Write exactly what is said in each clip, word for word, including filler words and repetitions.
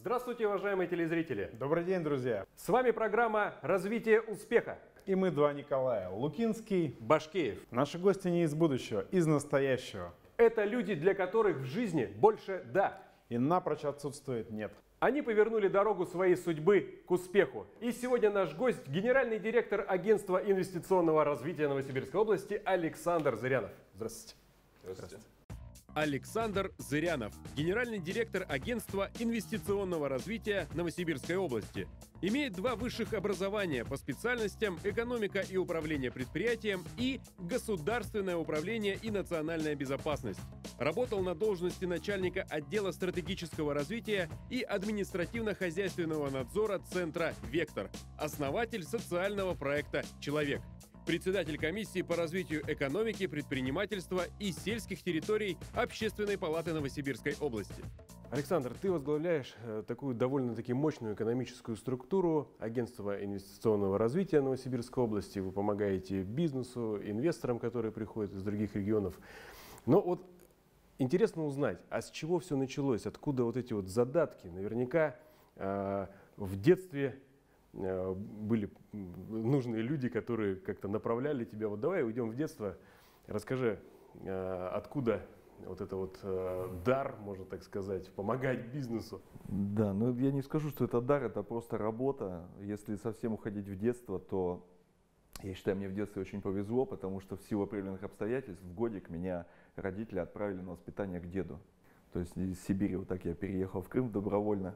Здравствуйте, уважаемые телезрители! Добрый день, друзья! С вами программа «Развитие успеха». И мы два Николая: Лукинский, Башкеев. Наши гости не из будущего, из настоящего. Это люди, для которых в жизни больше «да». И напрочь отсутствует «нет». Они повернули дорогу своей судьбы к успеху. И сегодня наш гость – генеральный директор Агентства инвестиционного развития Новосибирской области Александр Зырянов. Здравствуйте. Здравствуйте. Александр Зырянов, генеральный директор Агентства инвестиционного развития Новосибирской области. Имеет два высших образования по специальностям экономика и управление предприятием и государственное управление и национальная безопасность. Работал на должности начальника отдела стратегического развития и административно-хозяйственного надзора Центра «Вектор», основатель социального проекта «Человек». Председатель комиссии по развитию экономики, предпринимательства и сельских территорий Общественной палаты Новосибирской области. Александр, ты возглавляешь такую довольно-таки мощную экономическую структуру Агентства инвестиционного развития Новосибирской области. Вы помогаете бизнесу, инвесторам, которые приходят из других регионов. Но вот интересно узнать, а с чего все началось? Откуда вот эти вот задатки? Наверняка э, в детстве были нужные люди, которые как-то направляли тебя. Вот давай уйдем в детство. Расскажи, откуда вот это вот дар, можно так сказать, помогать бизнесу. Да, ну я не скажу, что это дар, это просто работа. Если совсем уходить в детство, то я считаю, мне в детстве очень повезло, потому что в силу определенных обстоятельств в годик меня родители отправили на воспитание к деду. То есть из Сибири вот так я переехал в Крым добровольно.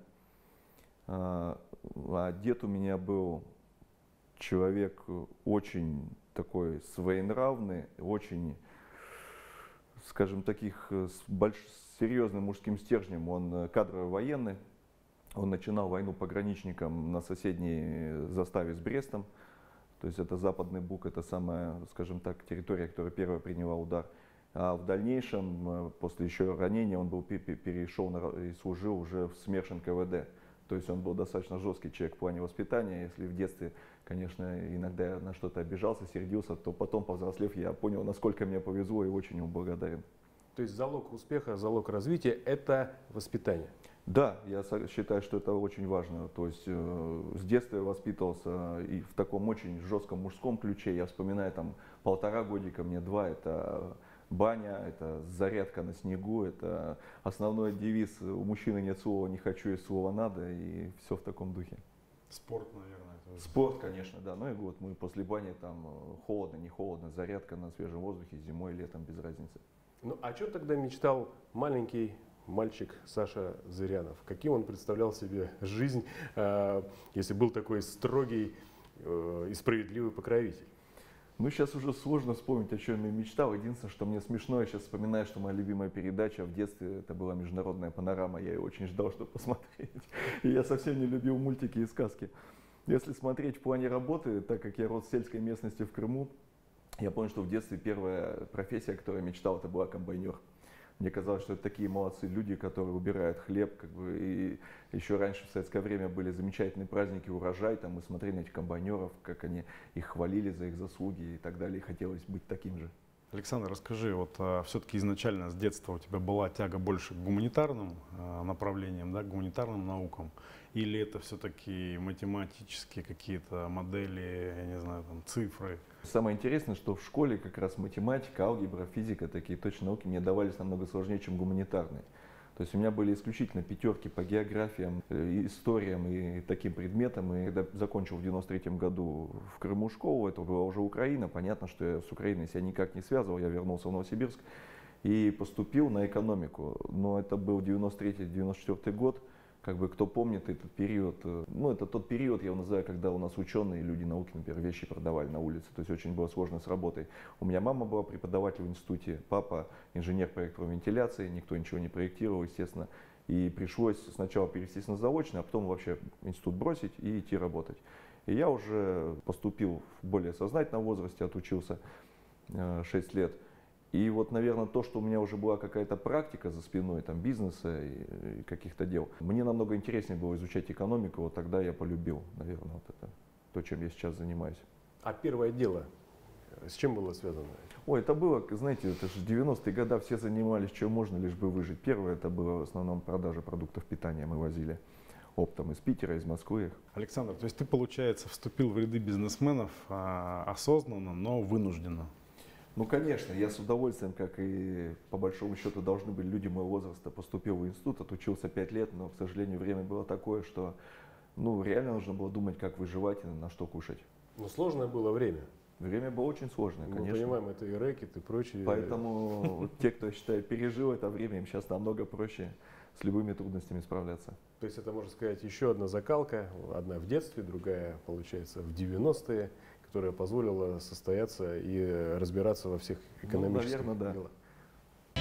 А дед у меня был человек очень такой своенравный, очень, скажем, таких с больш... серьезным мужским стержнем. Он кадровый военный, он начинал войну пограничником на соседней заставе с Брестом. То есть это Западный Буг, это самая, скажем так, территория, которая первая приняла удар. А в дальнейшем, после еще ранения, он был перешел на, и служил уже в СМЕРШ эн ка вэ дэ. То есть он был достаточно жесткий человек в плане воспитания. Если в детстве, конечно, иногда я на что-то обижался, сердился, то потом, повзрослев, я понял, насколько мне повезло и очень ему благодарен. То есть залог успеха, залог развития – это воспитание? Да, я считаю, что это очень важно. То есть э, с детства я воспитывался и в таком очень жестком мужском ключе. Я вспоминаю там полтора годика, мне два, это баня, это зарядка на снегу, это основной девиз: у мужчины нет слова «не хочу», есть слово «надо», и все в таком духе. Спорт, наверное. Тоже. Спорт, конечно, да. Ну и вот мы после бани там холодно, не холодно, зарядка на свежем воздухе, зимой, летом, без разницы. Ну о чем тогда мечтал маленький мальчик Саша Зырянов? Каким он представлял себе жизнь, если был такой строгий и справедливый покровитель? Ну, сейчас уже сложно вспомнить, о чем я мечтал. Единственное, что мне смешно, я сейчас вспоминаю, что моя любимая передача в детстве, это была «Международная панорама». Я ее очень ждал, чтобы посмотреть. И я совсем не любил мультики и сказки. Если смотреть в плане работы, так как я рос в сельской местности в Крыму, я помню, что в детстве первая профессия, о которой я мечтал, это была комбайнер. Мне казалось, что это такие молодцы люди, которые убирают хлеб, как бы, и еще раньше в советское время были замечательные праздники, урожай, там мы смотрели на этих комбайнеров, как они их хвалили за их заслуги и так далее, и хотелось быть таким же. Александр, расскажи, вот а, все-таки изначально с детства у тебя была тяга больше к гуманитарным а, направлениям, да, к гуманитарным наукам, или это все-таки математические какие-то модели, я не знаю, там, цифры? Самое интересное, что в школе как раз математика, алгебра, физика, такие точные науки мне давались намного сложнее, чем гуманитарные. То есть у меня были исключительно пятерки по географиям, историям и таким предметам. И когда закончил в девяносто третьем году в Крыму школу, это была уже Украина. Понятно, что я с Украиной себя никак не связывал. Я вернулся в Новосибирск и поступил на экономику. Но это был девяносто третий — девяносто четвёртый год. Как бы кто помнит этот период, ну это тот период, я его называю, когда у нас ученые, люди науки, например, вещи продавали на улице, то есть очень было сложно с работой. У меня мама была преподаватель в институте, папа инженер проектной вентиляции, никто ничего не проектировал, естественно, и пришлось сначала перевестись на заочно, а потом вообще институт бросить и идти работать. И я уже поступил в более сознательном возрасте, отучился шесть лет. И вот, наверное, то, что у меня уже была какая-то практика за спиной, там, бизнеса и, и каких-то дел, мне намного интереснее было изучать экономику, вот тогда я полюбил, наверное, вот это, то, чем я сейчас занимаюсь. А первое дело с чем было связано? Ой, это было, знаете, это же девяностые годы, все занимались чем можно, лишь бы выжить. Первое, это было в основном продажа продуктов питания, мы возили. оптом из Питера, из Москвы. Александр, то есть ты, получается, вступил в ряды бизнесменов а, осознанно, но вынужденно? Ну, конечно, я с удовольствием, как и по большому счету должны были люди моего возраста, поступил в институт, отучился пять лет, но, к сожалению, время было такое, что ну, реально нужно было думать, как выживать и на что кушать. Но сложное было время. Время было очень сложное, конечно. Мы понимаем, это и рэкет, и прочие. Поэтому вот те, кто, я считаю, пережил это время, им сейчас намного проще с любыми трудностями справляться. То есть это, можно сказать, еще одна закалка, одна в детстве, другая, получается, в девяностые, которая позволила состояться и разбираться во всех экономических ну, наверное, делах. Да.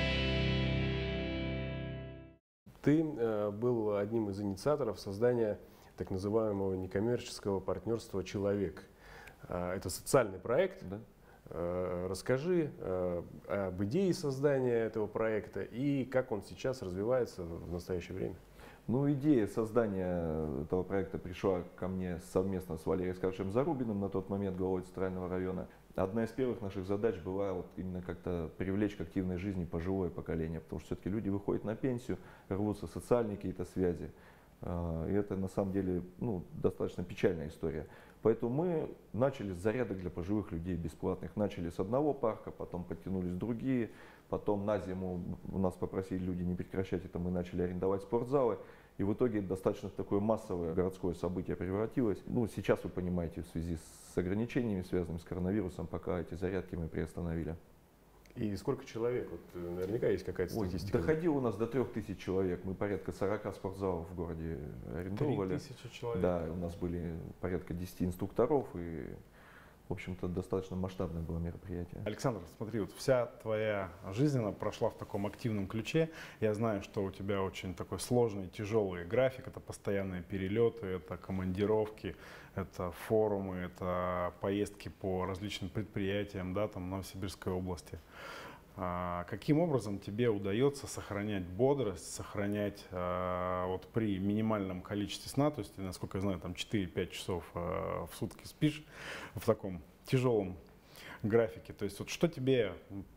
Ты э, был одним из инициаторов создания так называемого некоммерческого партнерства «Человек». Э, это социальный проект. Да. Э, расскажи э, об идее создания этого проекта и как он сейчас развивается в настоящее время. Ну, идея создания этого проекта пришла ко мне совместно с Валерием Скорчем Зарубиным, на тот момент главой Центрального района. Одна из первых наших задач была вот именно как-то привлечь к активной жизни пожилое поколение, потому что все-таки люди выходят на пенсию, рвутся социальные какие-то связи. И это на самом деле ну, достаточно печальная история. Поэтому мы начали с зарядок для пожилых людей бесплатных. Начали с одного парка, потом подтянулись другие. Потом на зиму у нас попросили люди не прекращать это, мы начали арендовать спортзалы. И в итоге достаточно такое массовое городское событие превратилось. Ну, сейчас вы понимаете, в связи с ограничениями, связанными с коронавирусом, пока эти зарядки мы приостановили. И сколько человек? Вот, наверняка есть какая-то статистика. Ой, доходило у нас до трех тысяч человек. Мы порядка сорока спортзалов в городе арендовали. три тысячи человек? Да, у нас были порядка десяти инструкторов. И, в общем-то, достаточно масштабное было мероприятие. Александр, смотри, вот вся твоя жизнь она прошла в таком активном ключе. Я знаю, что у тебя очень такой сложный, тяжелый график. Это постоянные перелеты, это командировки, это форумы, это поездки по различным предприятиям, да, там, в Новосибирской области. А каким образом тебе удается сохранять бодрость, сохранять а, вот при минимальном количестве сна, то есть, насколько я знаю, там четыре-пять часов а, в сутки спишь в таком тяжелом графике, то есть вот что тебе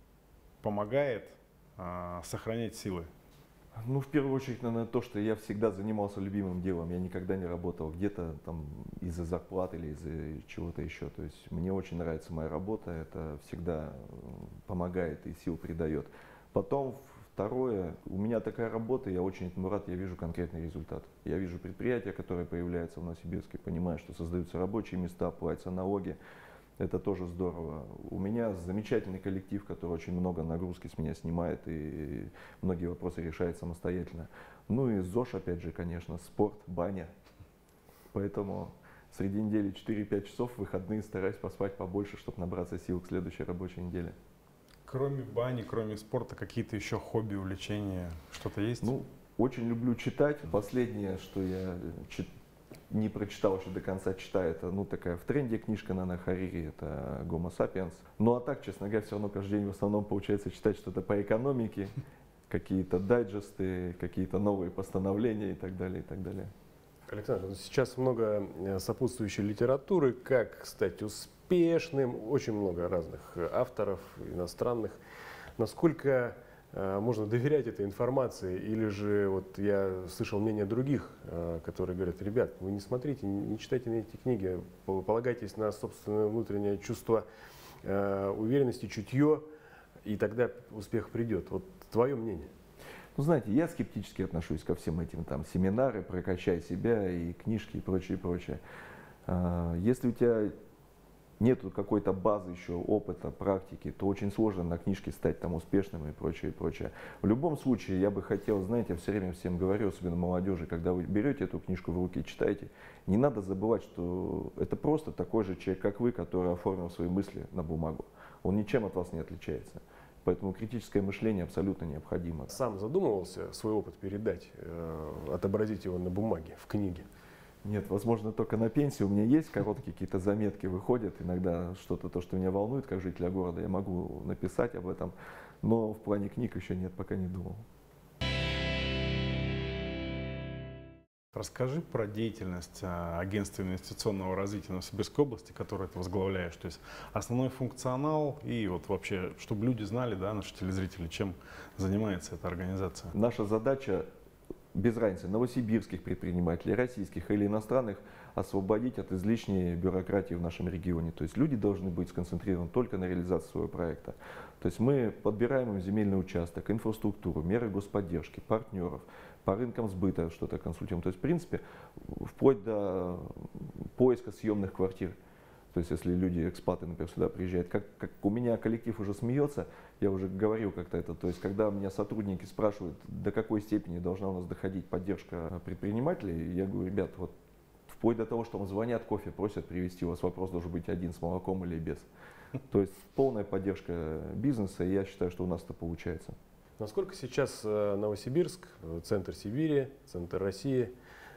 помогает а, сохранять силы? Ну, в первую очередь, наверное, то, что я всегда занимался любимым делом. Я никогда не работал где-то там из-за зарплаты или из-за чего-то еще. То есть мне очень нравится моя работа, это всегда помогает и сил придает. Потом, второе, у меня такая работа, я очень этому рад, я вижу конкретный результат. Я вижу предприятия, которые появляются в Новосибирске, понимаю, что создаются рабочие места, платятся налоги. Это тоже здорово. У меня замечательный коллектив, который очень много нагрузки с меня снимает и многие вопросы решает самостоятельно. Ну и ЗОЖ, опять же, конечно, спорт, баня. Поэтому среди недели четыре-пять часов, выходные стараюсь поспать побольше, чтобы набраться сил к следующей рабочей неделе. Кроме бани, кроме спорта, какие-то еще хобби, увлечения, что-то есть? Ну, очень люблю читать. Последнее, что я читаю, не прочитал еще до конца, читаю, это ну, такая в тренде книжка Нана Харири, это Homo sapiens. Ну а так, честно говоря, все равно каждый день в основном получается читать что-то по экономике, какие-то дайджесты, какие-то новые постановления и так далее, и так далее. Александр, сейчас много сопутствующей литературы, как стать успешным, очень много разных авторов, иностранных. Насколько можно доверять этой информации, или же вот я слышал мнение других, которые говорят: ребят, вы не смотрите, не читайте эти книги, полагайтесь на собственное внутреннее чувство уверенности, чутье, и тогда успех придет. Вот твое мнение. Ну, знаете, я скептически отношусь ко всем этим, там, семинары, прокачай себя и книжки и прочее, прочее. Если у тебя нету какой-то базы еще, опыта, практики, то очень сложно на книжке стать там успешным и прочее, и прочее. В любом случае, я бы хотел, знаете, я все время всем говорю, особенно молодежи, когда вы берете эту книжку в руки и читаете, не надо забывать, что это просто такой же человек, как вы, который оформил свои мысли на бумагу. Он ничем от вас не отличается. Поэтому критическое мышление абсолютно необходимо. Сам задумывался свой опыт передать, э, отобразить его на бумаге, в книге? Нет, возможно, только на пенсии. У меня есть короткие какие-то заметки, выходят иногда что-то, то, что меня волнует, как жителя города, я могу написать об этом, но в плане книг еще нет, пока не думал. Расскажи про деятельность агентства инвестиционного развития Новосибирской области, которое ты возглавляешь. То есть основной функционал и вот вообще, чтобы люди знали, да, наши телезрители, чем занимается эта организация. Наша задача без разницы, новосибирских предпринимателей, российских или иностранных, освободить от излишней бюрократии в нашем регионе. То есть люди должны быть сконцентрированы только на реализации своего проекта. То есть мы подбираем им земельный участок, инфраструктуру, меры господдержки, партнеров, по рынкам сбыта что-то консультируем. То есть, в принципе, вплоть до поиска съемных квартир. То есть, если люди, экспаты, например, сюда приезжают, как, как у меня коллектив уже смеется, я уже говорил как-то это, то есть, когда меня сотрудники спрашивают, до какой степени должна у нас доходить поддержка предпринимателей, я говорю, ребят, вот вплоть до того, что вам звонят, кофе просят привезти, у вас вопрос должен быть один с молоком или без. То есть, полная поддержка бизнеса, и я считаю, что у нас это получается. Насколько сейчас Новосибирск, центр Сибири, центр России,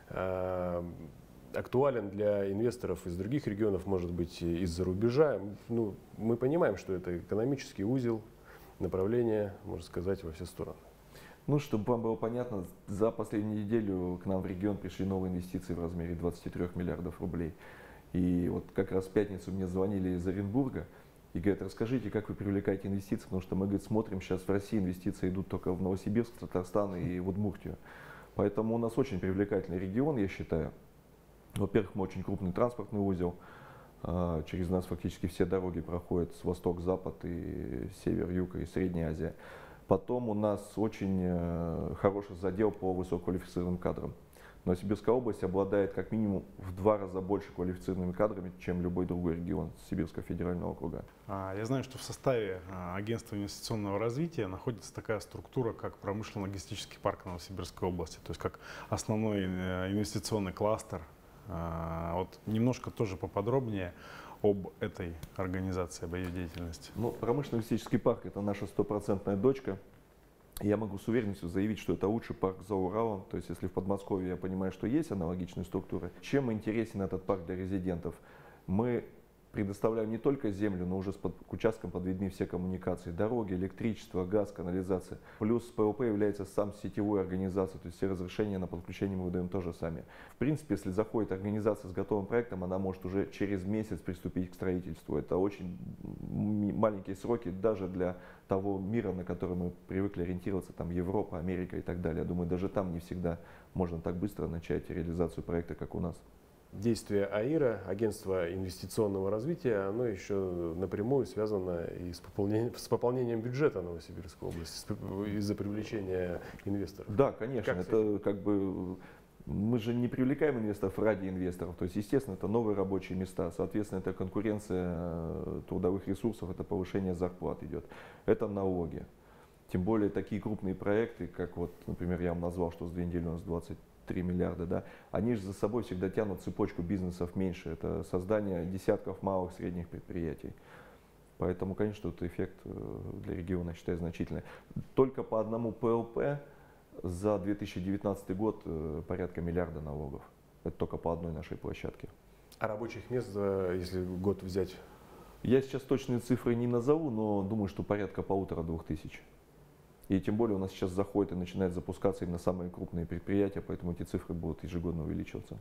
актуален для инвесторов из других регионов, может быть, из-за рубежа? Ну, мы понимаем, что это экономический узел, направление, можно сказать, во все стороны. Ну, чтобы вам было понятно, за последнюю неделю к нам в регион пришли новые инвестиции в размере двадцати трёх миллиардов рублей. И вот как раз в пятницу мне звонили из Оренбурга и говорят, расскажите, как вы привлекаете инвестиции, потому что мы, говорит, смотрим, сейчас в России инвестиции идут только в Новосибирск, Татарстан и в Удмуртию. Поэтому у нас очень привлекательный регион, я считаю. Во-первых, мы очень крупный транспортный узел. Через нас фактически все дороги проходят с восток, запад, и север, юг, и Средняя Азия. Потом у нас очень хороший задел по высококвалифицированным кадрам. Новосибирская область обладает как минимум в два раза больше квалифицированными кадрами, чем любой другой регион Сибирского федерального округа. Я знаю, что в составе Агентства инвестиционного развития находится такая структура, как промышленно-логистический парк Новосибирской области, то есть как основной инвестиционный кластер. Вот немножко тоже поподробнее об этой организации, об ее деятельности. Ну, промышленно-логистический парк – это наша стопроцентная дочка. Я могу с уверенностью заявить, что это лучший парк за Уралом. То есть, если в Подмосковье я понимаю, что есть аналогичные структуры. Чем интересен этот парк для резидентов? Мы предоставляем не только землю, но уже к участкам подведены все коммуникации. Дороги, электричество, газ, канализация. Плюс ПЛП является сам сетевой организацией, то есть все разрешения на подключение мы выдаем тоже сами. В принципе, если заходит организация с готовым проектом, она может уже через месяц приступить к строительству. Это очень маленькие сроки даже для того мира, на который мы привыкли ориентироваться, там Европа, Америка и так далее. Я думаю, даже там не всегда можно так быстро начать реализацию проекта, как у нас. Действие АИРа, Агентства инвестиционного развития, оно еще напрямую связано и с пополнением, с пополнением бюджета Новосибирской области из-за привлечения инвесторов. Да, конечно. Как это как бы мы же не привлекаем инвесторов ради инвесторов. То есть, естественно, это новые рабочие места. Соответственно, это конкуренция трудовых ресурсов, это повышение зарплат идет. Это налоги. Тем более такие крупные проекты, как вот, например, я вам назвал, что за две недели у нас двадцать три миллиарда, да, они же за собой всегда тянут цепочку бизнесов меньше. Это создание десятков малых средних предприятий. Поэтому, конечно, этот эффект для региона, я считаю, значительный. Только по одному ПЛП за две тысячи девятнадцатый год порядка миллиарда налогов. Это только по одной нашей площадке. А рабочих мест, если год взять? Я сейчас точные цифры не назову, но думаю, что порядка полутора-двух тысяч. И тем более у нас сейчас заходит и начинает запускаться именно самые крупные предприятия, поэтому эти цифры будут ежегодно увеличиваться.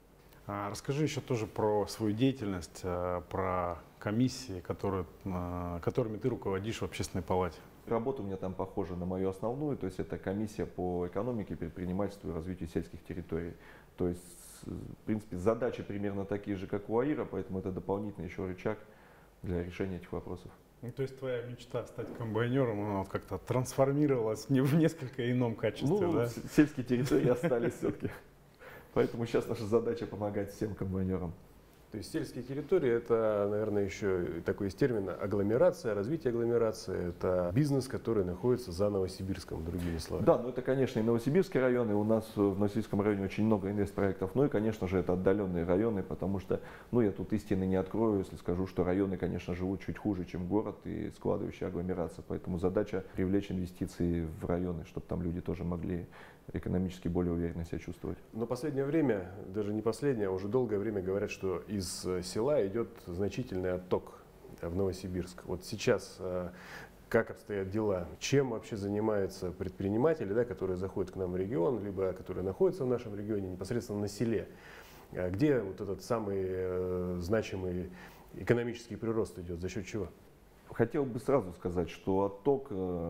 А расскажи еще тоже про свою деятельность, про комиссии, которые, которыми ты руководишь в Общественной палате. Работа у меня там похожа на мою основную, то есть это комиссия по экономике, предпринимательству и развитию сельских территорий. То есть, в принципе, задачи примерно такие же, как у АИРа, поэтому это дополнительный еще рычаг для решения этих вопросов. Ну, то есть твоя мечта стать комбайнером, она вот как-то трансформировалась в несколько ином качестве, ну, да? Сельские территории остались все-таки. Поэтому сейчас наша задача помогать всем комбайнерам. То есть сельские территории – это, наверное, еще такой есть термин агломерация, развитие агломерации. Это бизнес, который находится за Новосибирском, другими словами. Да, ну это, конечно, и Новосибирский район, и у нас в Новосибирском районе очень много инвестпроектов. Ну и, конечно же, это отдаленные районы, потому что, ну я тут истины не открою, если скажу, что районы, конечно, живут чуть хуже, чем город и складывающая агломерация. Поэтому задача привлечь инвестиции в районы, чтобы там люди тоже могли экономически более уверенно себя чувствовать. Но последнее время, даже не последнее, а уже долгое время говорят, что из села идет значительный отток в Новосибирск. Вот сейчас как обстоят дела? Чем вообще занимаются предприниматели, да, которые заходят к нам в регион, либо которые находятся в нашем регионе непосредственно на селе? Где вот этот самый значимый экономический прирост идет? За счет чего? Хотел бы сразу сказать, что отток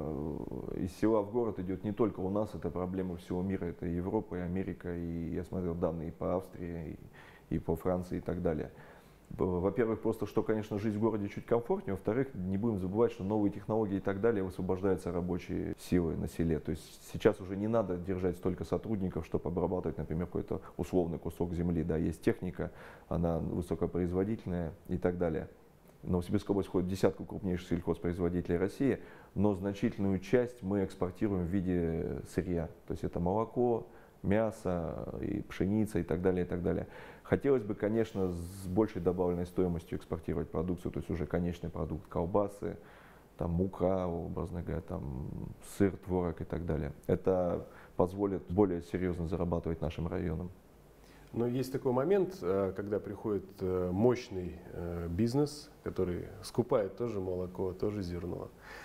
э, из села в город идет не только у нас, это проблема всего мира, это и Европа, и Америка, и я смотрел данные и по Австрии, и, и по Франции и так далее. Во-первых, просто что, конечно, жизнь в городе чуть комфортнее, во-вторых, не будем забывать, что новые технологии и так далее высвобождаются рабочие силы на селе. То есть сейчас уже не надо держать столько сотрудников, чтобы обрабатывать, например, какой-то условный кусок земли. Да, есть техника, она высокопроизводительная и так далее. В Новосибирскую область входит в десятку крупнейших сельхозпроизводителей России, но значительную часть мы экспортируем в виде сырья. То есть это молоко, мясо, и пшеница и так далее, и так далее. Хотелось бы, конечно, с большей добавленной стоимостью экспортировать продукцию, то есть уже конечный продукт, колбасы, там, мука, образно говоря, там, сыр, творог и так далее. Это позволит более серьезно зарабатывать нашим районам. Но есть такой момент, когда приходит мощный бизнес, который скупает тоже молоко, тоже зерно.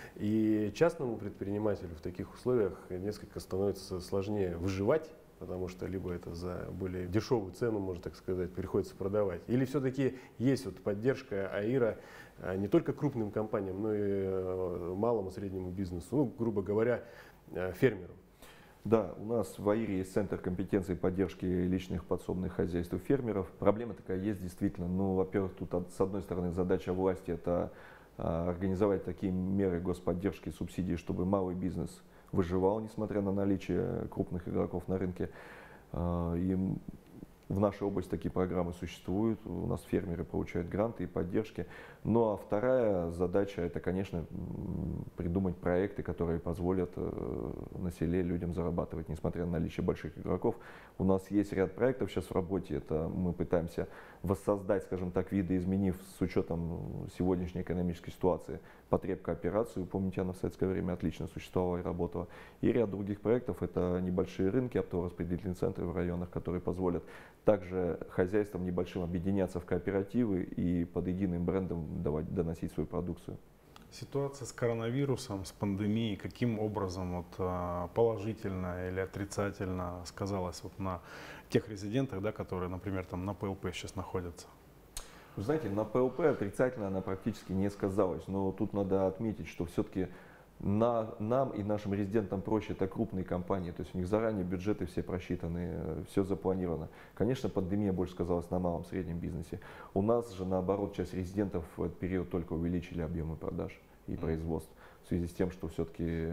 И частному предпринимателю в таких условиях несколько становится сложнее выживать, потому что либо это за более дешевую цену, можно так сказать, приходится продавать. Или все-таки есть вот поддержка АИРа не только крупным компаниям, но и малому, среднему бизнесу, ну, грубо говоря, фермерам. Да, у нас в АИРе есть центр компетенции поддержки личных подсобных хозяйств и фермеров. Проблема такая есть действительно. Ну, во-первых, тут с одной стороны задача власти это а, организовать такие меры господдержки и субсидии, чтобы малый бизнес выживал, несмотря на наличие крупных игроков на рынке. А, и в нашей области такие программы существуют, у нас фермеры получают гранты и поддержки. Ну а вторая задача это, конечно, придумать проекты, которые позволят на селе людям зарабатывать, несмотря на наличие больших игроков. У нас есть ряд проектов сейчас в работе, это мы пытаемся воссоздать, скажем так, видоизменив с учетом сегодняшней экономической ситуации потреб кооперацию. Помните, она в советское время отлично существовала и работала. И ряд других проектов, это небольшие рынки, оптово-распределительные центры в районах, которые позволят также хозяйствам небольшим объединяться в кооперативы и под единым брендом давать, доносить свою продукцию. Ситуация с коронавирусом, с пандемией, каким образом вот, положительно или отрицательно сказалась вот на тех резидентах, да, которые, например, там на ПЛП сейчас находятся? Вы знаете, на ПЛП отрицательно она практически не сказалась, но тут надо отметить, что все-таки на, нам и нашим резидентам проще, это крупные компании, то есть у них заранее бюджеты все просчитаны, все запланировано. Конечно, пандемия больше сказалась на малом среднем бизнесе. У нас же наоборот часть резидентов в этот период только увеличили объемы продаж и производств в связи с тем, что все-таки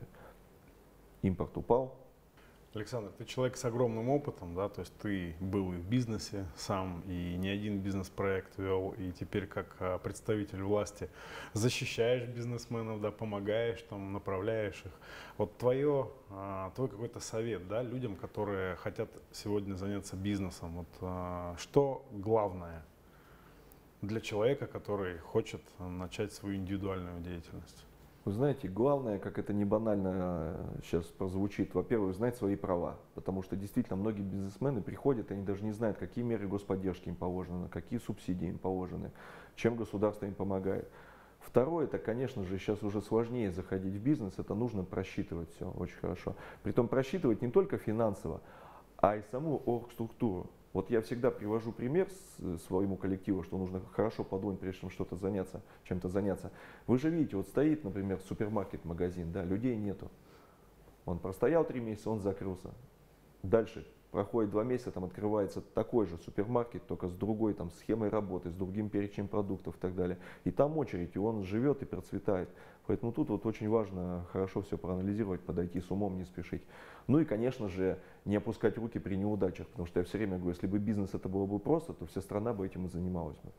импорт упал. Александр, ты человек с огромным опытом, да, то есть ты был и в бизнесе сам, и не один бизнес-проект вел, и теперь как представитель власти защищаешь бизнесменов, да, помогаешь, там, направляешь их. Вот твое, твой какой-то совет, да, людям, которые хотят сегодня заняться бизнесом, вот, что главное для человека, который хочет начать свою индивидуальную деятельность? Вы знаете, главное, как это не банально сейчас прозвучит, во-первых, знать свои права, потому что действительно многие бизнесмены приходят, и они даже не знают, какие меры господдержки им положены, какие субсидии им положены, чем государство им помогает. Второе, это, конечно же, сейчас уже сложнее заходить в бизнес, это нужно просчитывать все очень хорошо. Притом просчитывать не только финансово, а и саму оргструктуру. Вот я всегда привожу пример своему коллективу, что нужно хорошо подумать, прежде чем что-то заняться, чем-то заняться. Вы же видите, вот стоит, например, супермаркет, магазин, да, людей нету. Он простоял три месяца, он закрылся. Дальше проходит два месяца, там открывается такой же супермаркет, только с другой там схемой работы, с другим перечнем продуктов и так далее. И там очередь, и он живет и процветает. Поэтому тут вот очень важно хорошо все проанализировать, подойти с умом, не спешить. Ну и, конечно же, не опускать руки при неудачах, потому что я все время говорю, если бы бизнес это было бы просто, то вся страна бы этим и занималась бы.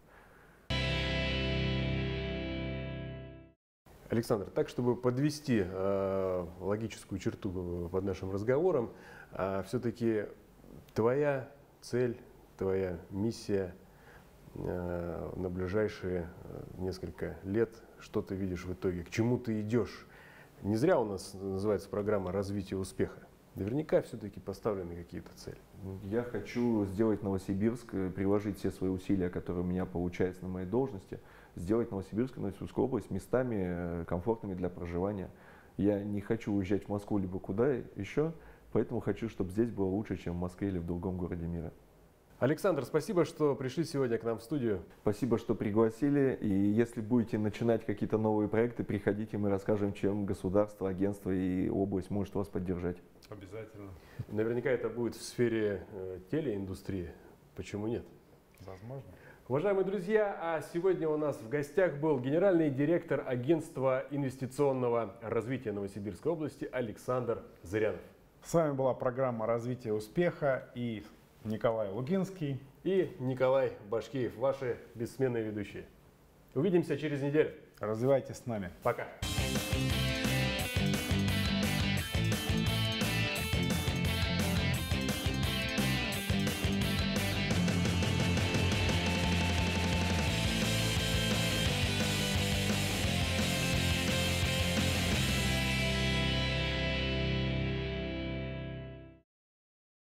Александр, так, чтобы подвести э, логическую черту под нашим разговором, э, все-таки твоя цель, твоя миссия э, на ближайшие несколько лет, что ты видишь в итоге, к чему ты идешь? Не зря у нас называется программа развития успеха. Наверняка все-таки поставлены какие-то цели. Я хочу сделать Новосибирск, приложить все свои усилия, которые у меня получаются на моей должности, сделать Новосибирск и Новосибирскую область местами комфортными для проживания. Я не хочу уезжать в Москву либо куда еще, поэтому хочу, чтобы здесь было лучше, чем в Москве или в другом городе мира. Александр, спасибо, что пришли сегодня к нам в студию. Спасибо, что пригласили. И если будете начинать какие-то новые проекты, приходите, мы расскажем, чем государство, агентство и область может вас поддержать. Обязательно. Наверняка это будет в сфере э, телеиндустрии. Почему нет? Возможно. Уважаемые друзья, а сегодня у нас в гостях был генеральный директор агентства инвестиционного развития Новосибирской области Александр Зырянов. С вами была программа «Развитие успеха» и Николай Лугинский и Николай Башкиев, ваши бессменные ведущие. Увидимся через неделю. Развивайтесь с нами. Пока.